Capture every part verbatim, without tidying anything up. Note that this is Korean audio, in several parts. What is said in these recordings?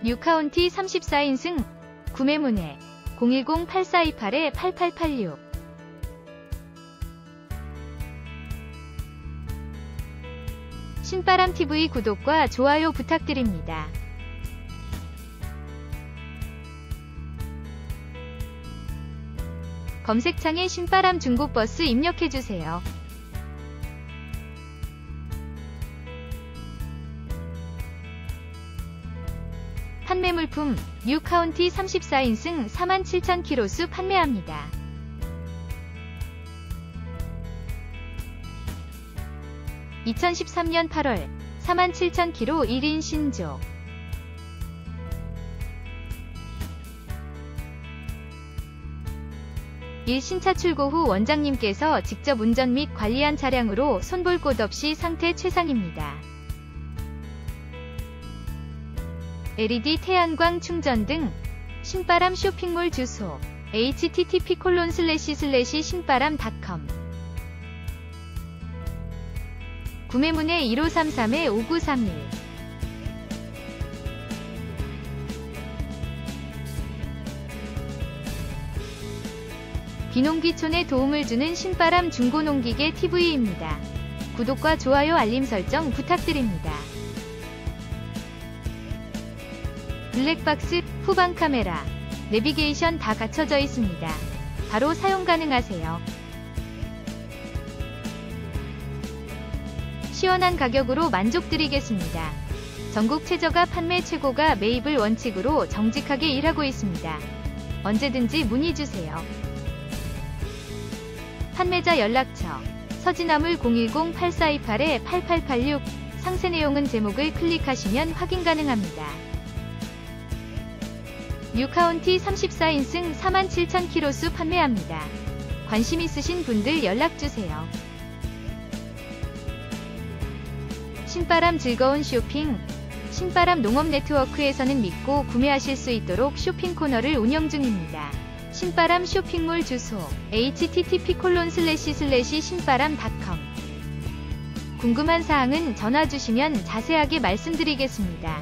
뉴카운티 삼십사 인승 구매 문의 공일공 팔사이팔 팔팔팔육. 신바람티비 구독과 좋아요 부탁드립니다. 검색창에 신바람 중고버스 입력해주세요. 판매 물품 뉴카운티 삼십사 인승 사만 칠천 킬로수 판매합니다. 이천십삼 년 팔월 사만 칠천 킬로미터 일 인 신조. 일 신차 출고 후 원장님께서 직접 운전 및 관리한 차량으로 손볼 곳 없이 상태 최상입니다. 엘이디 태양광 충전 등. 신바람 쇼핑몰 주소 에이치티티피 콜론 슬래시 슬래시 신바람 닷컴. 구매 문의 일오삼삼 오구삼일. 비농기촌에 도움을 주는 신바람 중고농기계 티비입니다. 구독과 좋아요 알림 설정 부탁드립니다. 블랙박스, 후방 카메라, 내비게이션 다 갖춰져 있습니다. 바로 사용 가능하세요. 시원한 가격으로 만족드리겠습니다. 전국 최저가 판매 최고가 매입을 원칙으로 정직하게 일하고 있습니다. 언제든지 문의주세요. 판매자 연락처 서진화물 공일공 팔사이팔 팔팔팔육. 상세 내용은 제목을 클릭하시면 확인 가능합니다. 뉴카운티 삼십사 인승 사만 칠천 킬로수 판매합니다. 관심 있으신 분들 연락주세요. 신바람 즐거운 쇼핑. 신바람 농업 네트워크에서는 믿고 구매하실 수 있도록 쇼핑 코너를 운영 중입니다. 신바람 쇼핑몰 주소 에이치티티피 콜론 슬래시 슬래시 신바람 닷컴. 궁금한 사항은 전화 주시면 자세하게 말씀드리겠습니다.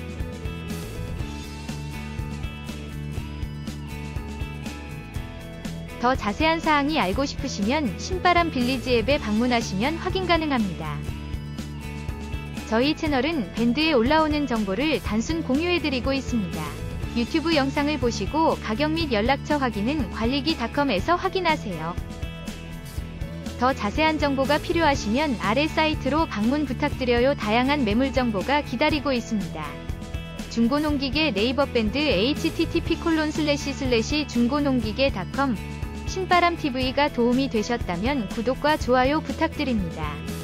더 자세한 사항이 알고 싶으시면 신바람 빌리지 앱에 방문하시면 확인 가능합니다. 저희 채널은 밴드에 올라오는 정보를 단순 공유해드리고 있습니다. 유튜브 영상을 보시고 가격 및 연락처 확인은 관리기 닷컴에서 확인하세요. 더 자세한 정보가 필요하시면 아래 사이트로 방문 부탁드려요. 다양한 매물 정보가 기다리고 있습니다. 중고농기계 네이버 밴드 에이치티티피 콜론 슬래시 슬래시 중고농기계 닷컴. 신바람티비가 도움이 되셨다면 구독과 좋아요 부탁드립니다.